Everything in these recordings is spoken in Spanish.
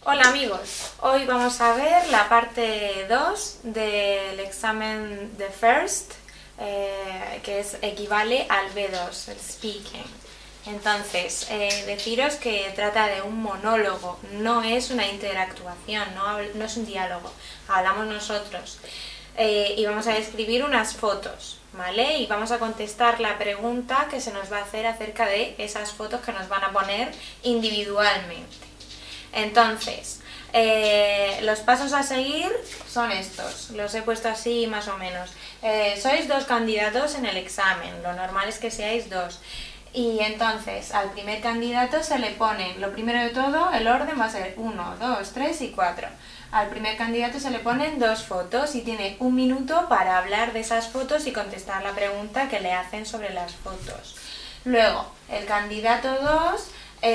Hola amigos, hoy vamos a ver la parte 2 del examen de FIRST, que equivale al B2, el Speaking. Entonces, deciros que trata de un monólogo, no es una interactuación, no es un diálogo, hablamos nosotros. Y vamos a describir unas fotos, ¿vale? Y vamos a contestar la pregunta que se nos va a hacer acerca de esas fotos que nos van a poner individualmente. Entonces, los pasos a seguir son estos, los he puesto así más o menos. Sois dos candidatos en el examen, lo normal es que seáis dos. Y entonces al primer candidato se le pone, lo primero de todo, el orden va a ser 1, 2, 3 y 4. Al primer candidato se le ponen dos fotos y tiene un minuto para hablar de esas fotos y contestar la pregunta que le hacen sobre las fotos. Luego, el candidato 2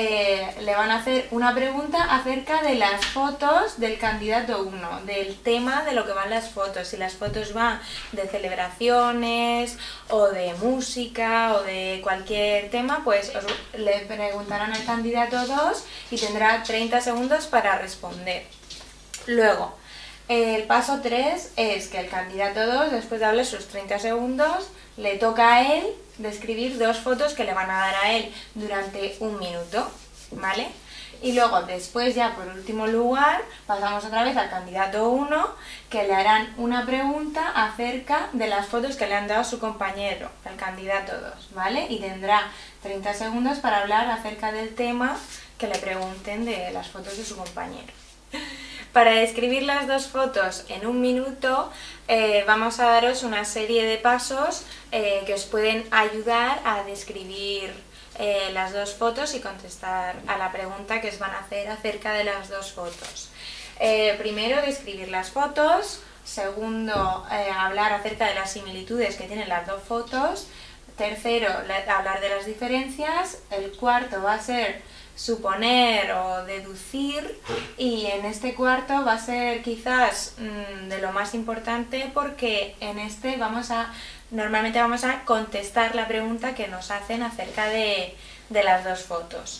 le van a hacer una pregunta acerca de las fotos del candidato 1, del tema de lo que van las fotos. Si las fotos van de celebraciones o de música o de cualquier tema, pues le preguntarán al candidato 2 y tendrá 30 segundos para responder. Luego, el paso 3 es que el candidato 2, después de hablar sus 30 segundos, le toca a él describir dos fotos que le van a dar a él durante un minuto, ¿vale? Y luego, después ya por último lugar, pasamos otra vez al candidato 1, que le harán una pregunta acerca de las fotos que le han dado a su compañero, el candidato 2, ¿vale? Y tendrá 30 segundos para hablar acerca del tema que le pregunten de las fotos de su compañero. Para describir las dos fotos en un minuto vamos a daros una serie de pasos que os pueden ayudar a describir las dos fotos y contestar a la pregunta que os van a hacer acerca de las dos fotos. Primero, describir las fotos. Segundo, hablar acerca de las similitudes que tienen las dos fotos. Tercero, hablar de las diferencias. El cuarto va a ser suponer o deducir, y en este cuarto va a ser quizás de lo más importante, porque en este normalmente vamos a contestar la pregunta que nos hacen acerca de las dos fotos.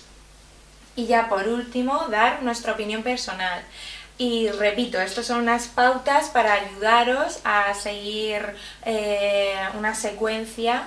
Y ya por último, dar nuestra opinión personal. Y repito, estas son unas pautas para ayudaros a seguir una secuencia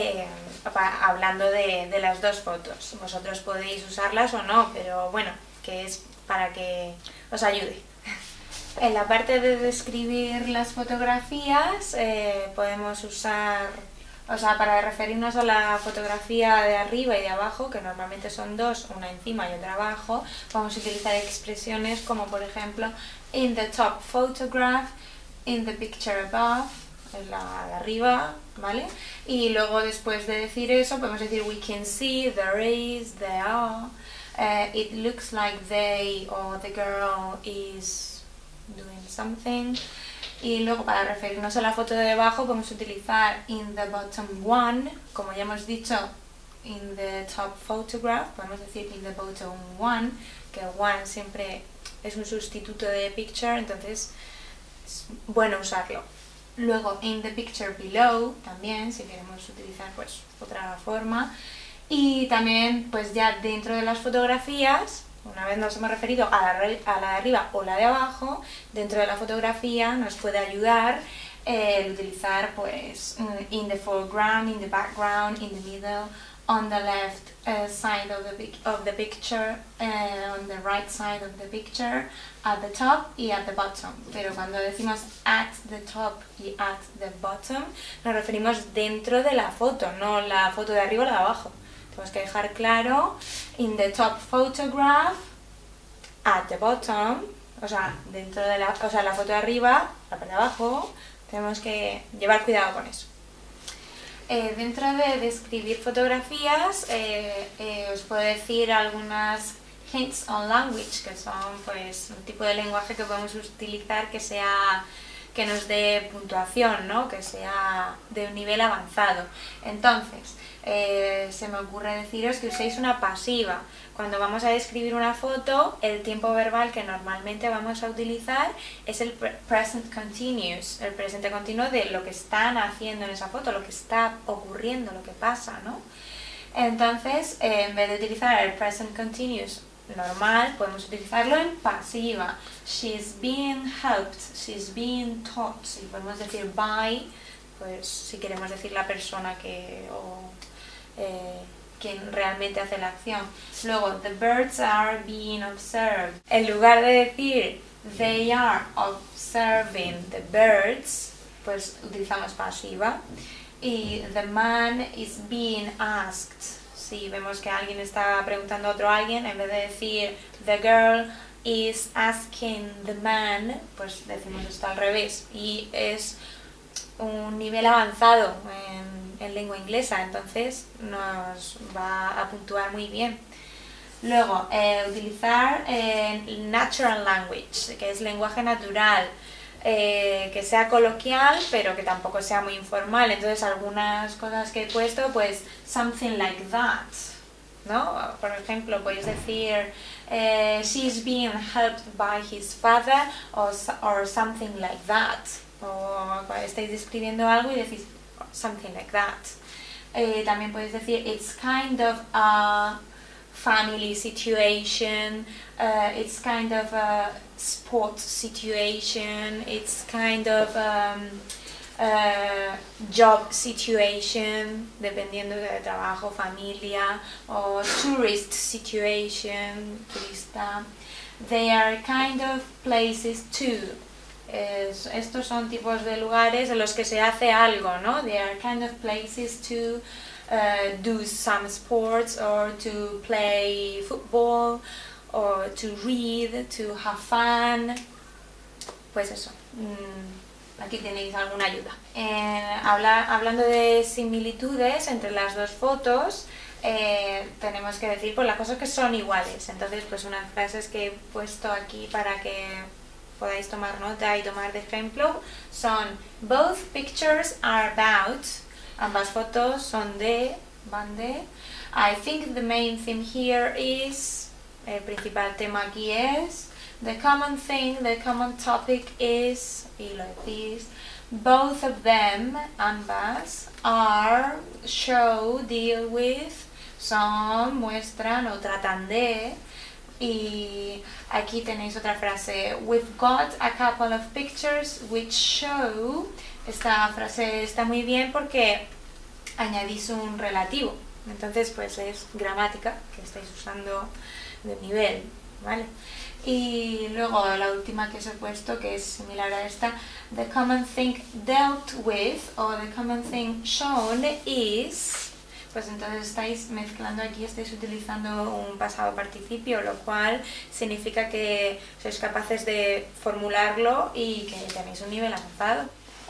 hablando de las dos fotos. Vosotros podéis usarlas o no, pero bueno, que es para que os ayude. En la parte de describir las fotografías podemos usar, para referirnos a la fotografía de arriba y de abajo, que normalmente son dos, una encima y otra abajo, vamos a utilizar expresiones como por ejemplo in the top photograph, in the picture above, en la de arriba, ¿vale? Y luego después de decir eso podemos decir we can see, there is, there are, it looks like they or the girl is doing something. Y luego para referirnos a la foto de debajo podemos utilizar in the bottom one, como ya hemos dicho, in the top photograph, podemos decir in the bottom one, que one siempre es un sustituto de picture, entonces es bueno usarlo. Luego in the picture below también, si queremos utilizar pues otra forma. Y también pues ya dentro de las fotografías, una vez nos hemos referido a la de arriba o la de abajo, dentro de la fotografía nos puede ayudar el utilizar pues in the foreground, in the background, in the middle, on the left side of the picture, on the right side of the picture, at the top y at the bottom. Pero cuando decimos at the top y at the bottom, nos referimos dentro de la foto, no la foto de arriba o la de abajo. Tenemos que dejar claro in the top photograph, at the bottom, dentro de la foto de arriba, la parte de abajo, tenemos que llevar cuidado con eso. Dentro de describir fotografías, os puedo decir algunas hints on language, que son pues un tipo de lenguaje que podemos utilizar que nos dé puntuación, ¿no? Que sea de un nivel avanzado. Entonces, se me ocurre deciros que uséis una pasiva. Cuando vamos a describir una foto, el tiempo verbal que normalmente vamos a utilizar es el present continuous, el presente continuo de lo que están haciendo en esa foto, lo que está ocurriendo, lo que pasa, ¿no? Entonces, en vez de utilizar el present continuous normal, podemos utilizarlo en pasiva. She's being helped, she's being taught. Si podemos decir by, pues si queremos decir la persona que quien realmente hace la acción. Luego, the birds are being observed. En lugar de decir they are observing the birds, pues utilizamos pasiva. Y the man is being asked. Si vemos que alguien está preguntando a otro alguien, en vez de decir the girl is asking the man, pues decimos esto al revés. Y es un nivel avanzado en lengua inglesa, entonces nos va a puntuar muy bien. Luego, utilizar natural language, que es lenguaje natural, que sea coloquial, pero que tampoco sea muy informal. Entonces, algunas cosas que he puesto, pues, something like that, ¿no? Por ejemplo, podéis decir, she's being helped by his father, or something like that. O estáis describiendo algo y decís something like that. También podéis decir it's kind of a family situation, it's kind of a sport situation, it's kind of job situation, dependiendo de trabajo, familia, o tourist situation, turista. They are kind of places too. Estos son tipos de lugares en los que se hace algo, ¿no? They are kind of places to do some sports, or to play football, or to read, to have fun. Pues eso, aquí tenéis alguna ayuda. Hablando de similitudes entre las dos fotos, tenemos que decir pues las cosas que son iguales. Entonces, pues unas frases que he puesto aquí para que podáis tomar nota y tomar de ejemplo son: both pictures are about, ambas fotos son van de. I think the main theme here is, el principal tema aquí es. The common thing, the common topic is, y lo decís. Both of them, ambas, are, show, deal with, son, muestran o tratan de. Y aquí tenéis otra frase: we've got a couple of pictures which show. Esta frase está muy bien porque añadís un relativo, entonces pues es gramática que estáis usando de nivel, ¿vale? Y luego la última que os he puesto, que es similar a esta: the common thing dealt with, o the common thing shown is. Pues entonces estáis mezclando aquí, estáis utilizando un pasado participio, lo cual significa que sois capaces de formularlo y que tenéis un nivel avanzado.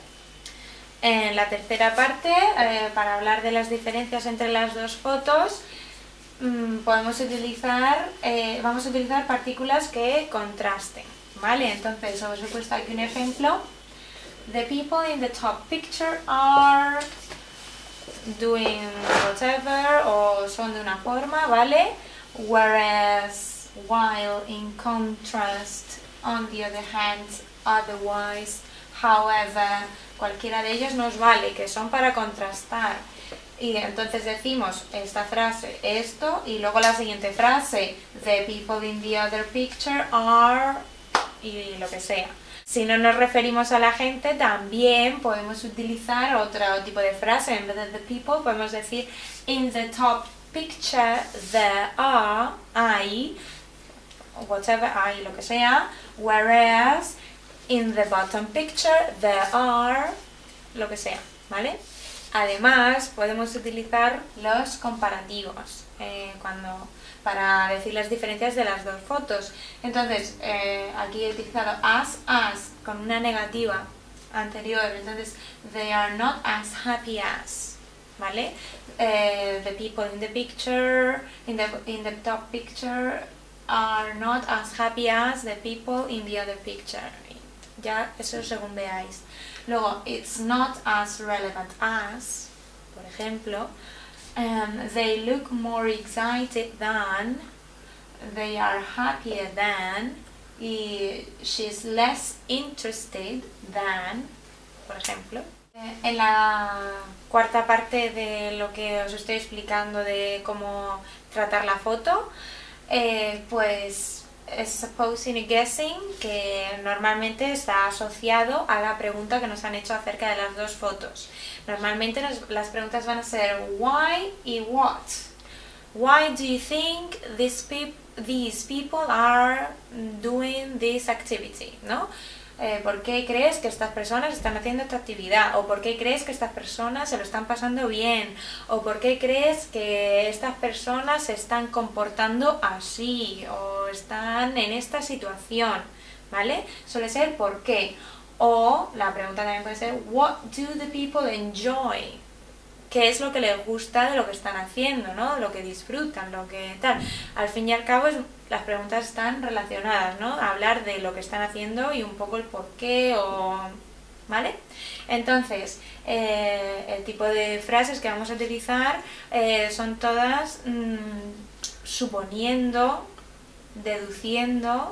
En la tercera parte, para hablar de las diferencias entre las dos fotos, vamos a utilizar partículas que contrasten, ¿vale? Entonces os he puesto aquí un ejemplo. The people in the top picture are doing whatever, o son de una forma, ¿vale? Whereas, while, in contrast, on the other hand, otherwise, however, cualquiera de ellos nos vale, que son para contrastar. Y entonces decimos esta frase, esto, y luego la siguiente frase, the people in the other picture are, y lo que sea. Si no nos referimos a la gente, también podemos utilizar otro tipo de frase. En vez de the people, podemos decir in the top picture there are, hay, whatever, hay, lo que sea. Whereas in the bottom picture there are, lo que sea, ¿vale? Además, podemos utilizar los comparativos para decir las diferencias de las dos fotos. Entonces, aquí he utilizado as con una negativa anterior. Entonces, they are not as happy as, ¿vale? The people in the picture, in the top picture, are not as happy as the people in the other picture. Ya, eso según veáis. Luego, it's not as relevant as, por ejemplo, they look more excited than, they are happier than, y she's less interested than, por ejemplo. En la cuarta parte de lo que os estoy explicando de cómo tratar la foto, pues es supposing y guessing, que normalmente está asociado a la pregunta que nos han hecho acerca de las dos fotos. Normalmente las preguntas van a ser why y what. Why do you think these people are doing this activity? ¿No? ¿Por qué crees que estas personas están haciendo esta actividad? ¿O por qué crees que estas personas se lo están pasando bien? ¿O por qué crees que estas personas se están comportando así? ¿O están en esta situación? ¿Vale? Suele ser ¿por qué? O la pregunta también puede ser what do the people enjoy? ¿Qué es lo que les gusta de lo que están haciendo, ¿no? Lo que disfrutan, lo que tal. Al fin y al cabo las preguntas están relacionadas, ¿no? Hablar de lo que están haciendo y un poco el por qué o... ¿Vale? Entonces, el tipo de frases que vamos a utilizar son todas suponiendo, deduciendo,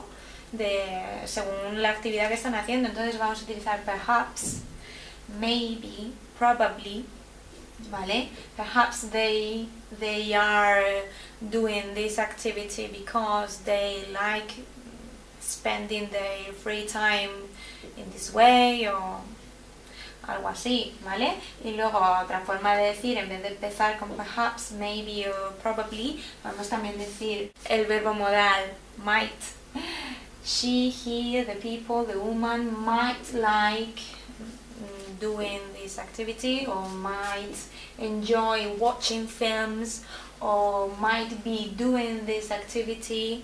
según la actividad que están haciendo. Entonces vamos a utilizar perhaps, maybe, probably, ¿vale? Perhaps they are doing this activity because they like spending their free time in this way o algo así, ¿vale? Y luego otra forma de decir, en vez de empezar con perhaps, maybe o probably, podemos también decir el verbo modal might. She, he, the people, the woman might like doing this activity or might enjoy watching films or might be doing this activity,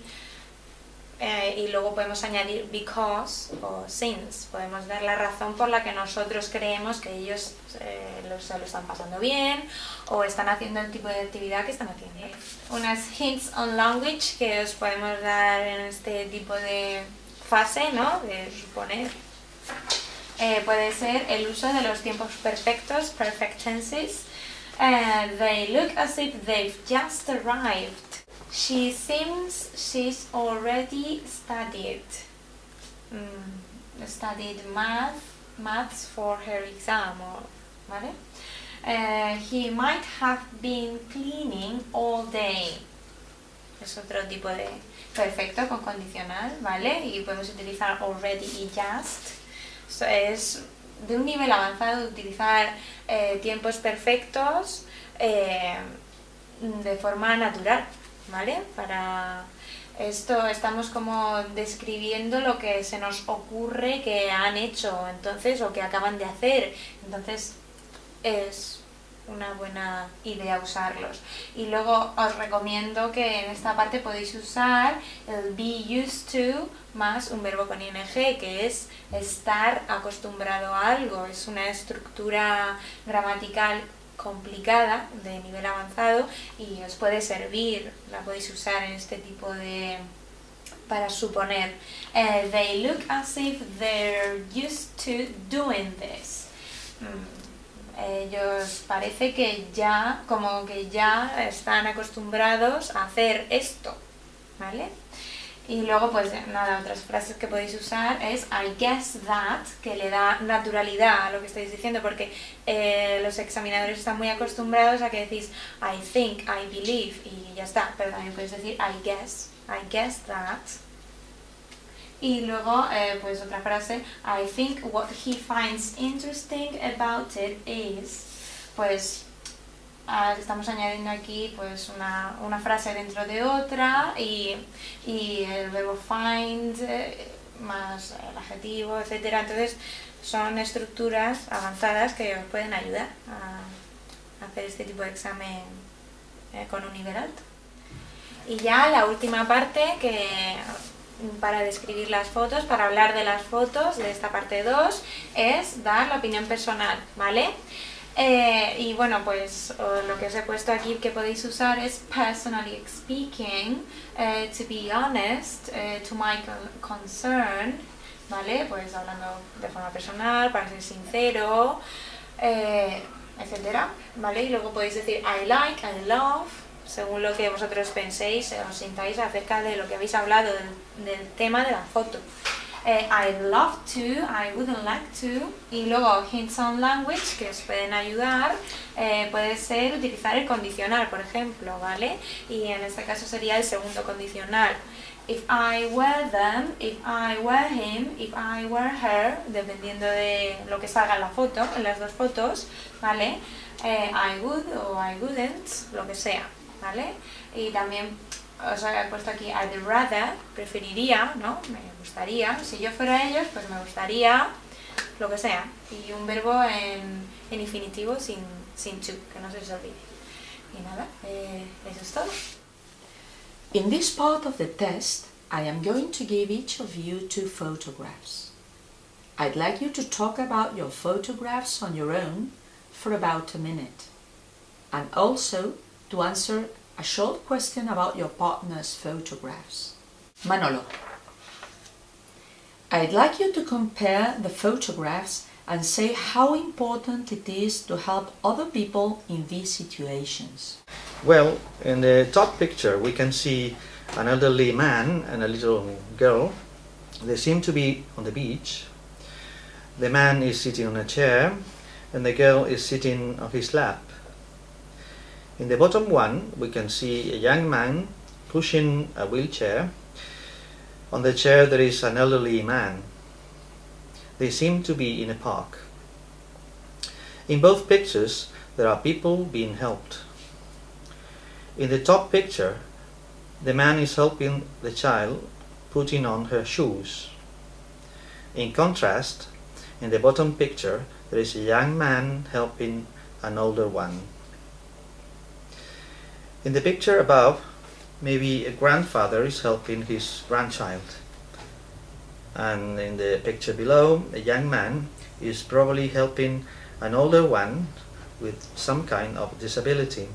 y luego podemos añadir because o since, podemos dar la razón por la que nosotros creemos que ellos se lo están pasando bien o están haciendo el tipo de actividad que están haciendo. Unas hints on language que os podemos dar en este tipo de fase, ¿no? De suponer. Puede ser el uso de los tiempos perfectos, perfect tenses. They look as if they've just arrived. She seems she's already studied maths for her exam, ¿vale? He might have been cleaning all day. Es otro tipo de perfecto con condicional, ¿vale? Y podemos utilizar already y just. Es de un nivel avanzado de utilizar tiempos perfectos de forma natural, ¿vale? Para esto estamos como describiendo lo que se nos ocurre que han hecho entonces o que acaban de hacer, entonces es una buena idea usarlos. Y luego os recomiendo que en esta parte podéis usar el be used to más un verbo con ing, que es estar acostumbrado a algo. Es una estructura gramatical complicada de nivel avanzado y os puede servir, la podéis usar en este tipo de... para suponer. They look as if they're used to doing this. Ellos parece que ya, como que ya están acostumbrados a hacer esto, ¿vale? Y luego pues nada, otras frases que podéis usar es I guess that, que le da naturalidad a lo que estáis diciendo, porque los examinadores están muy acostumbrados a que decís I think, I believe y ya está, pero también podéis decir I guess that. Y luego, pues otra frase, I think what he finds interesting about it is, pues estamos añadiendo aquí pues una frase dentro de otra y el verbo find más el adjetivo, etcétera. Entonces son estructuras avanzadas que os pueden ayudar a hacer este tipo de examen con un nivel alto. Y ya la última parte que... para describir las fotos, para hablar de las fotos de esta parte 2, es dar la opinión personal, ¿vale? Y bueno, pues lo que os he puesto aquí que podéis usar es personally speaking, to be honest, to my concern, ¿vale? Pues hablando de forma personal, para ser sincero, etcétera, ¿vale? Y luego podéis decir I like, I love, según lo que vosotros penséis o sintáis acerca de lo que habéis hablado del tema de la foto. I'd love to, I wouldn't like to. Y luego hints on language que os pueden ayudar. Puede ser utilizar el condicional, por ejemplo, ¿vale? Y en este caso sería el segundo condicional. If I were them, if I were him, if I were her, dependiendo de lo que salga en la foto, en las dos fotos, ¿vale? I would o I wouldn't, lo que sea, ¿vale? Y también os he puesto aquí I'd rather, preferiría, ¿no? Me gustaría, si yo fuera ellos, pues me gustaría, lo que sea. Y un verbo en infinitivo sin to, que no se os olvide. Y nada, eso es todo. In this part of the test, I am going to give each of you 2 photographs. I'd like you to talk about your photographs on your own for about a minute, and also to answer a short question about your partner's photographs. Manolo, I'd like you to compare the photographs and say how important it is to help other people in these situations. Well, in the top picture we can see an elderly man and a little girl. They seem to be on the beach. The man is sitting on a chair and the girl is sitting on his lap. In the bottom one we can see a young man pushing a wheelchair. On the chair there is an elderly man. They seem to be in a park. In both pictures there are people being helped. In the top picture, the man is helping the child putting on her shoes. In contrast, in the bottom picture, there is a young man helping an older one. In the picture above, maybe a grandfather is helping his grandchild. And in the picture below, a young man is probably helping an older one with some kind of disability.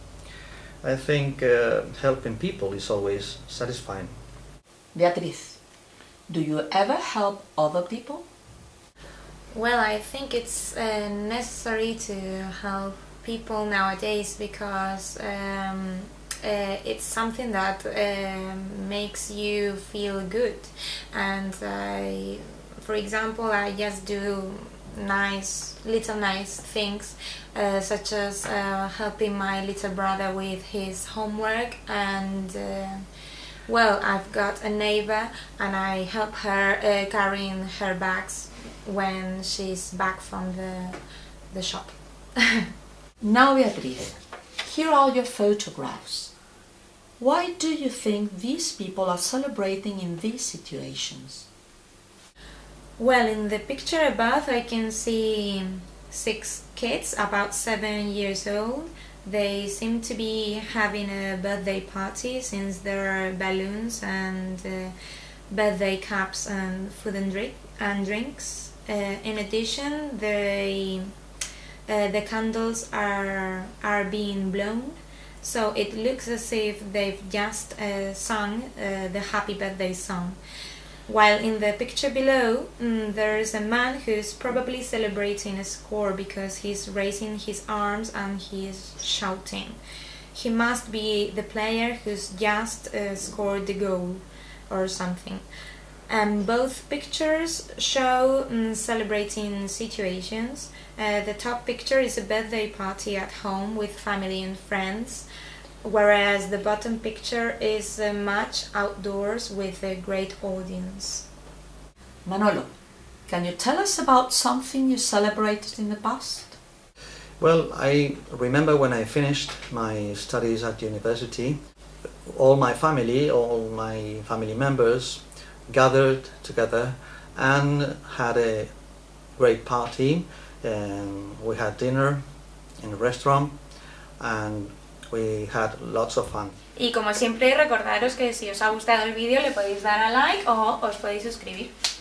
I think helping people is always satisfying. Beatriz, do you ever help other people? Well, I think it's necessary to help people nowadays because it's something that makes you feel good. And for example, I just do little nice things, such as helping my little brother with his homework, and well, I've got a neighbor and I help her carrying her bags when she's back from the shop. Now, Beatriz, here are your photographs. Why do you think these people are celebrating in these situations? Well, in the picture above I can see 6 kids about 7 years old. They seem to be having a birthday party since there are balloons and birthday cups and food and drinks. In addition, the candles are being blown, so it looks as if they've just sung the happy birthday song. While in the picture below, there is a man who's probably celebrating a score because he's raising his arms and he's shouting. He must be the player who's just scored the goal or something. And both pictures show celebrating situations. The top picture is a birthday party at home with family and friends, whereas the bottom picture is a match outdoors with a great audience. Manolo, can you tell us about something you celebrated in the past? Well, I remember when I finished my studies at university, all my family members gathered together and had a great party. We had dinner in a restaurant and we had lots of fun. Y como siempre, recordaros que si os ha gustado el vídeo le podéis dar a like o os podéis suscribir.